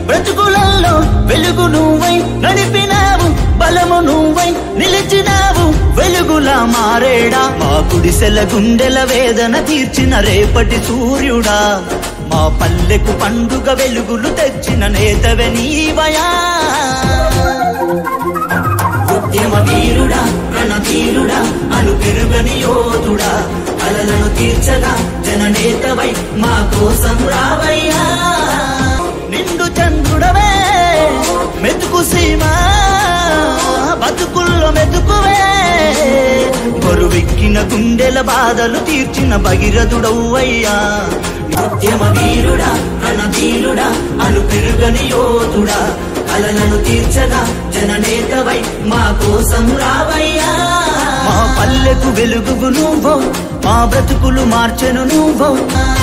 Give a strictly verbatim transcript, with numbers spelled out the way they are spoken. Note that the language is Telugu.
బ్రతుకులలో వెలుగు నువ్వై నడిపినావు, బలము నువ్వై నిలిచినావు, వెలుగులా మారేడా. మా గుడిసెల గుండెల వేదన తీర్చిన రేపటి సూర్యుడా, మా పల్లెకు పండుగ వెలుగులు తెచ్చిన నేతవే నీవయా. ఉద్యమ వీరుడా, రణధీరుడా, అను పెరుగని యోధుడా, కలలను తీర్చగా జననేతవై మా కోసం రావయ్యా. నిండు చంద్రుడవే మెతుకు సీమా, బతుకుల్లో మెతుకువే, బరువెక్కిన గుండెల బాధలు తీర్చిన భగీరథుడవ్వయ్యా. ఉద్యమ వీరుడా, రణధీరుడా, అను పెరుగని యోధుడా, కలలను తీర్చగా జననేతవై మా కోసం రావయ్యా. మా పల్లెకు వెలుగు నువ్వో, మా బ్రతుకులు మార్చెను నువ్వో.